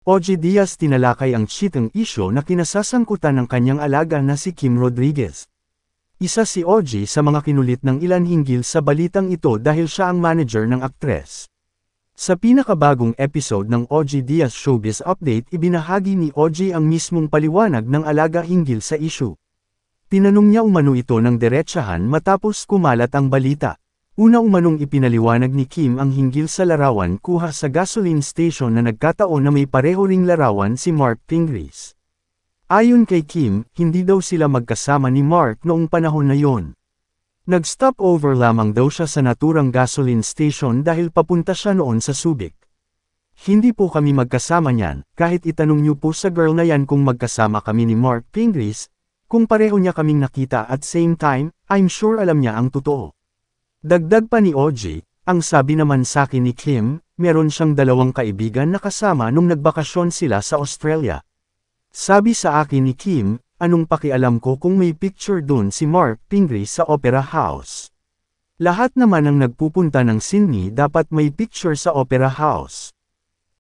OG Diaz tinalakay ang cheating issue na kinasasangkutan ng kanyang alaga na si Kim Rodriguez. Isa si OG sa mga kinulit ng ilan hinggil sa balitang ito dahil siya ang manager ng aktres. Sa pinakabagong episode ng OG Diaz Showbiz Update, ibinahagi ni OG ang mismong paliwanag ng alaga hinggil sa issue. Tinanong niya umano ito ng diretsahan matapos kumalat ang balita. Una umanong ipinaliwanag ni Kim ang hinggil sa larawan kuha sa gasoline station na nagkataon na may pareho ring larawan si Mark Pingris. Ayon kay Kim, hindi daw sila magkasama ni Mark noong panahon na yon. Nag-stopover lamang daw siya sa naturang gasoline station dahil papunta siya noon sa Subic. Hindi po kami magkasama niyan, kahit itanong niyo po sa girl na yan kung magkasama kami ni Mark Pingris, kung pareho niya kaming nakita at same time, I'm sure alam niya ang totoo. Dagdag pa ni OG, ang sabi naman sakin ni Kim, meron siyang dalawang kaibigan na kasama nung nagbakasyon sila sa Australia. Sabi sa akin ni Kim, anong pakialam ko kung may picture dun si Mark Pingris sa Opera House. Lahat naman ang nagpupunta ng Sydney dapat may picture sa Opera House.